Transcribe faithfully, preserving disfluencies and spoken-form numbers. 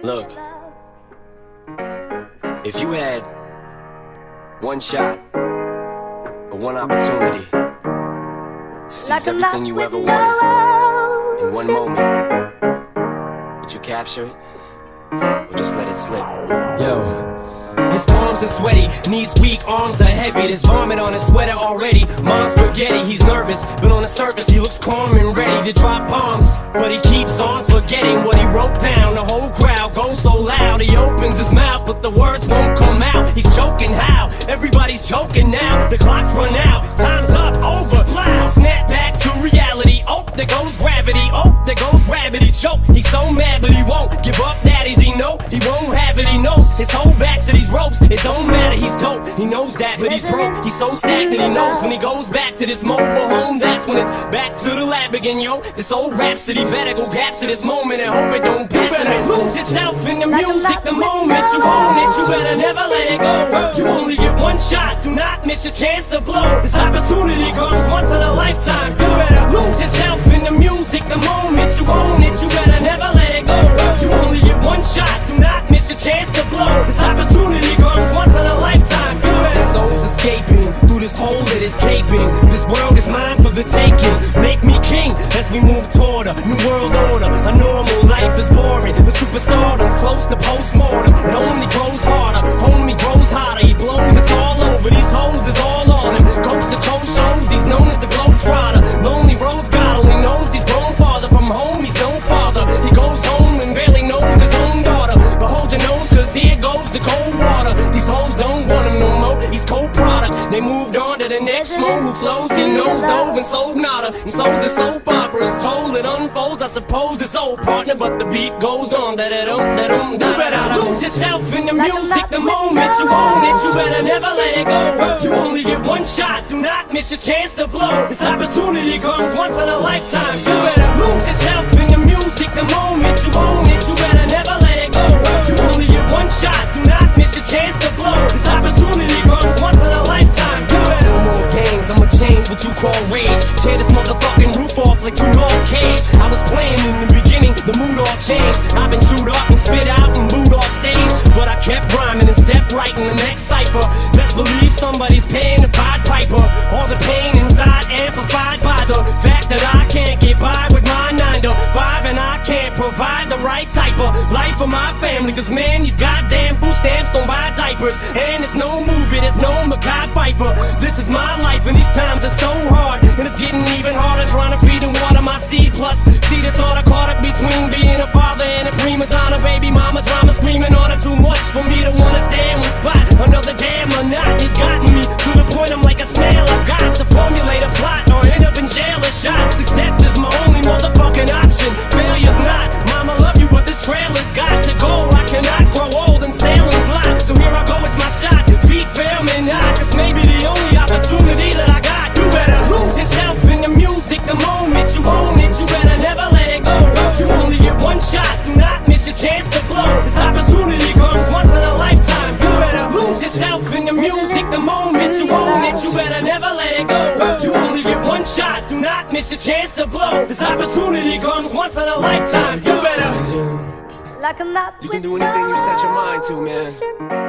Look, if you had one shot or one opportunity to seize everything you ever wanted in one moment, would you capture it or just let it slip? Yo. His palms are sweaty, knees weak, arms are heavy. There's vomit on his sweater already. Mom's spaghetti, he's nervous, but on the surface he looks calm and ready to drop bombs. But he keeps on forgetting what he wrote down. The whole crowd goes so loud, he opens his mouth, but the words won't come out. He's choking how? Everybody's joking now. The clock's run out, time's up, over, loud. Snap back to reality, oh, there goes gravity. Oh, there goes rabbit, he choke. He's so mad, but he won't give up, daddies, he know. He won't have it, he knows. His whole back to these ropes, it don't matter, he's dope. He knows that, but he's broke. He's so stagnant, he knows when he goes back to this mobile home, that's when it's back to the lab again, yo. This old rhapsody better go capture this moment and hope it don't pass. You better lose yourself in the music the moment you own it. You better never let it go. You only get one shot, do not miss your chance to blow. This opportunity comes once in a lifetime. You better lose yourself in the music the moment you own it. You better never let it go. You only get one shot, do not miss your chance to blow. This opportunity comes once in a lifetime. You better. Souls escaping through this hole that is gaping. This world is mine for the taking. Make me king as we move toward a new world order. A normal life is boring, but superstardom's close to postmortem. It only grows harder, homie grows hotter. He blows, it's all over. These hoes is all on him. Coast to coast shows, he's known as the Globetrotter. Lonely roads, God only knows he's grown farther from home. He's no father. He goes home and barely knows his own daughter. But hold your nose, cause here goes the cold water. These hoes don't want him no more. He's cold product. They moved on to the next mo who flows. He knows dove and sold nada. And so the soap opera is told. It unfolds, I suppose it's old partner, but the beat goes on. That it don't, that don't, you better lose yourself in the music the moment you own it. You better never let it go. You only get one shot, do not miss your chance to blow. This opportunity comes once in a lifetime. You better lose yourself in the music the moment you own it. You better never let it go. You only get one shot, do not miss your chance to blow. This opportunity comes once in a lifetime. You better. No more games, I'ma change what you call rage. Tear this motherfucking roof off like two dogs' cage. I was playing in the beginning, the mood all changed. I've been chewed up and spit out and booed off stage, but I kept rhyming and stepped right in the next cipher. Best believe somebody's paying the Pied Piper. All the pain inside amplified by the fact that I can't get by with my nine to five, and I can't provide the right type of life for my family. Cause man, these goddamn food stamps don't buy diapers, and it's no movie, there's no Mackay Pfeiffer. This is my life and these times are so hard, and it's getting even harder trying to feed and water my seed. Plus, see that's all I caught up between being a father and a prima donna. Baby mama drama screaming on it, too much for me to wanna stay in one spot. Another damn monotony's gotten me to the point I'm like a snail. I've got to formulate a plot or end up in jail or shot. Success is my only motherfucking option, failure's not. Mama love you, but this trailer's got to go. I cannot grow old and sailing's lot, so here I go, it's my shot. Feet fail me not, cause maybe the only opportunity that I got. You better lose yourself in the music the moment you own it. You better never let it go. You only get one shot, do not miss your chance to blow. This opportunity comes once in a lifetime. You better lose yourself in the music the moment you own it. You better never let it go. You only get one shot, do not miss your chance to blow. This opportunity comes once in a lifetime. You better. You can do anything you set your mind to, man.